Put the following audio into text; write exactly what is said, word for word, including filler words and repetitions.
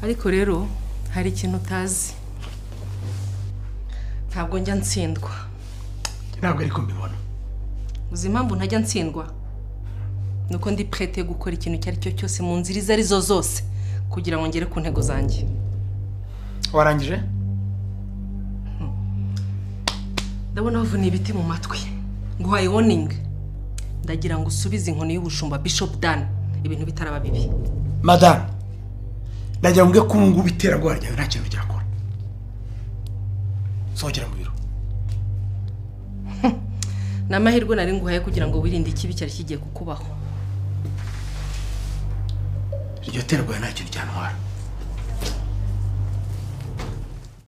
ariko rero hari ikintu utazi ntabwo njya ntsindwa ntabwo ariko mbibona uzi impamvu ntajya ntsindwa nuko ndi prête gukora ikintu cyari cyo cyose mu nzira izo ari zo zose kugira ngo ngere ku ntego zanjye warangije ndabona bavuna ibiti mu matwi nguhaye warning ndagira ngo usubize inkoni y'ubushumba Bishop Dan ibintu bitaraba bibi madame ndagira ngo ko ngo bitera gwarya nta kintu cyakora sogera mu biro namahirwe nari nguhaye kugira ngo wirinde ikibi cyari kigiye kukubaho iryo terwa nta kintu cyantwara